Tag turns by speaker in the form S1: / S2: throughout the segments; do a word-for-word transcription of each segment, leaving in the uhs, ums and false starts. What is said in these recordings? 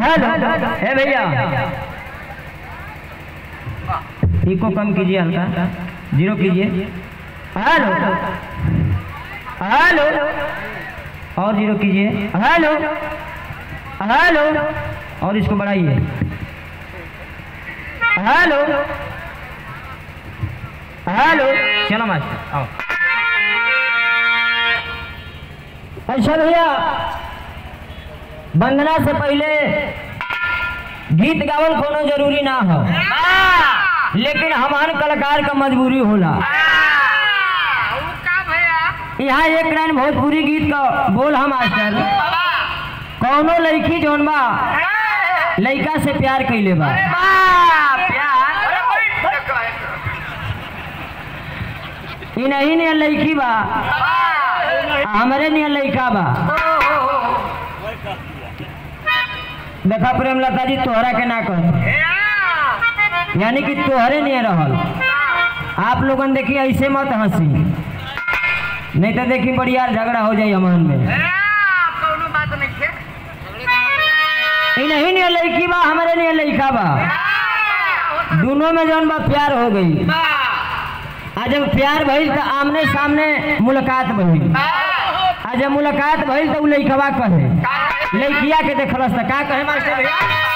S1: Hello हे भैया eco कम कीजिए हल्का, जीरो कीजिए। हेलो हेलो और जीरो कीजिए। हेलो हेलो और इसको बढ़ाइए। हेलो हेलो चलो मास्टर आओ। अच्छा भैया वंदना से पहले गीत गावल कोनो जरूरी ना हो, लेकिन हमारे कलाकार का मजबूरी होला। यहाँ एक लाइन भोजपुरी गीत का बोल हम मास्टर। कौनो लड़की जौन बा लड़का से प्यार कैले बा, नहीं नहीं लड़की बा हमारे नहीं लड़का बा। देखा प्रेमलता जी तोहरा के ना कह, यानी कि तोहरे नहीं रहल। आप लोगन देखिए ऐसे मत हंसी, नहीं तो देखी बड़ी यार झगड़ा हो जाए अमन में। नहीं नहीं लड़की बा हमारे नहीं लड़का बा, दोनों में जौन बा प्यार हो गई। आज जब प्यार भइल तो आमने सामने मुलाकात भइल। आज जब मुलाकात भइल तो लड़कवा कहे लड़किया के देखलस तो का कहे मास्टर भैया?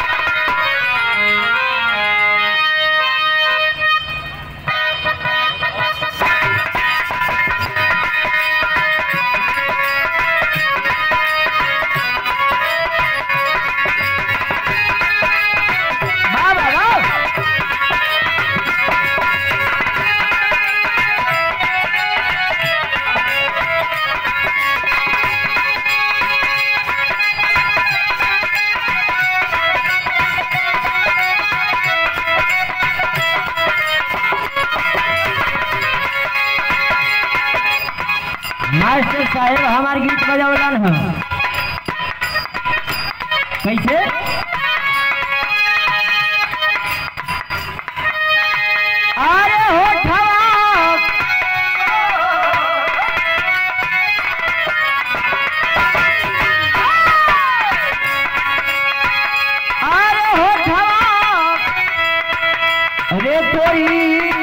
S1: मास्टर साहेब हमारे गीत बजावलन है कैसे? अरे हो अरे हो अरे कोई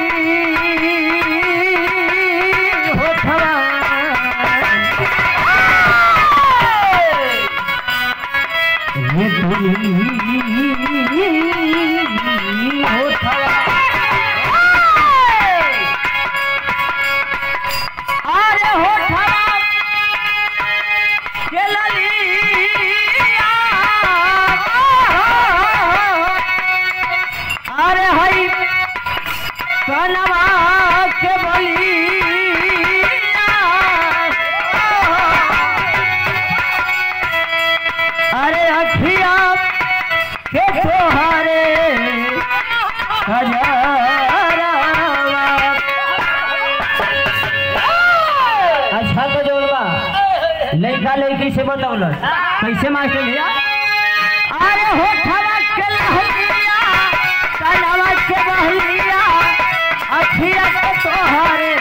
S1: अच्छा तो जोड़वा लड़का लड़की से बतौल कैसे मास्टर भैया? अरे हो के लहरिया कनवा के बहलिया अखिया के तोहरे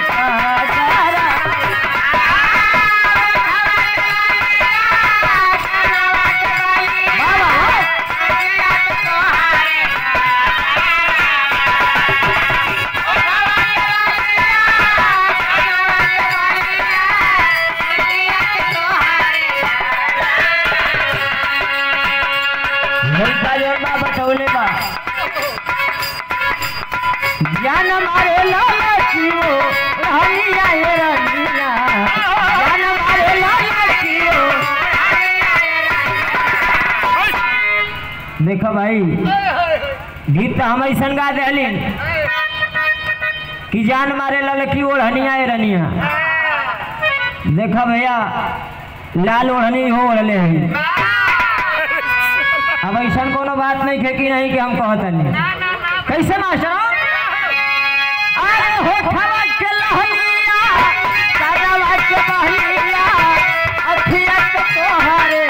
S1: बतौले बा ज्ञान मारे लालचियो हरिया ये रनिया ज्ञान मारे लालचियो। देखो भाई गीत हम ऐसा गा दिली कि जान मारे ललकी ओढ़निया ये रनिया। देखो भैया लाल ओढ़नी हो ओढ़ले हैं, अब ऐसा कोनो बात नहीं है कि नहीं कि हम कहते नहीं। कैसे मास्टर? अरे हो के लहलिया कनवा के बहलिया अखिया के तोहरे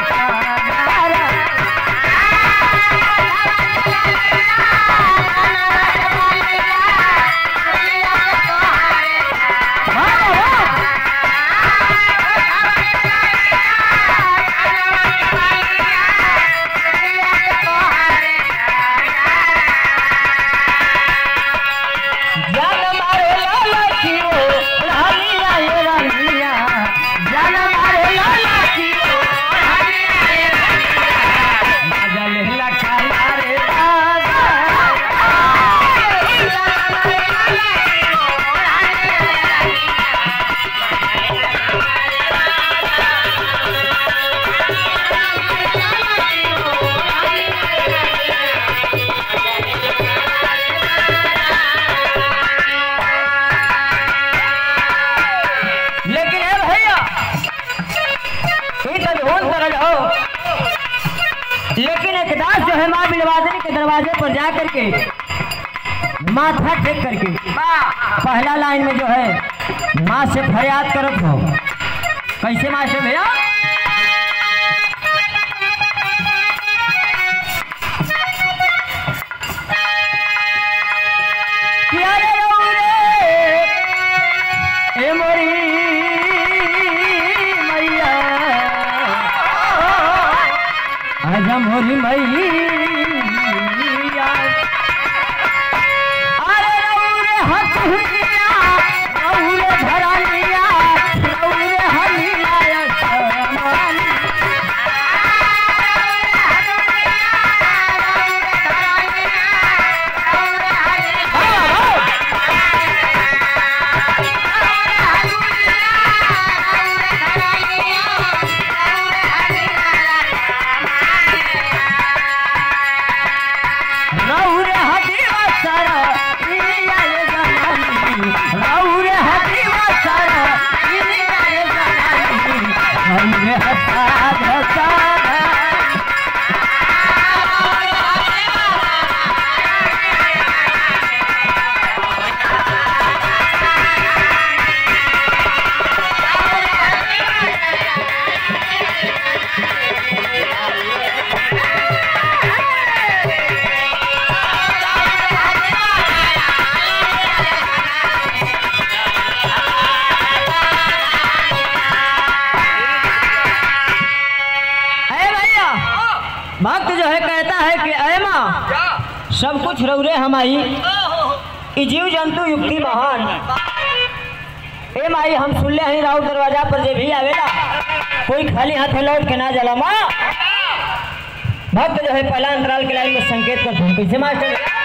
S1: है माँ बिलवादिनी के दरवाजे पर जा करके माथा टेक करके पहला लाइन में जो है माँ से फरियाद करत हो। कैसे मास्टर भैया? ए मोरी मैया आजा मोरी मैया अरे रौरे हंस हुइया रौरे धरानिया रौरे हलिया शरमानी भक्त जो है कहता है कि अय माँ सब कुछ रौरे हमारी जीव जंतु युक्ति महान। ए माई हम सुन ले हई राउर दरवाजा पर जे भी आवेला कोई खाली हाथ लौट के ना जाला माँ। भक्त जो है पहला अंतराल के लाइन में संकेत करते हैं। कैसे मास्टर?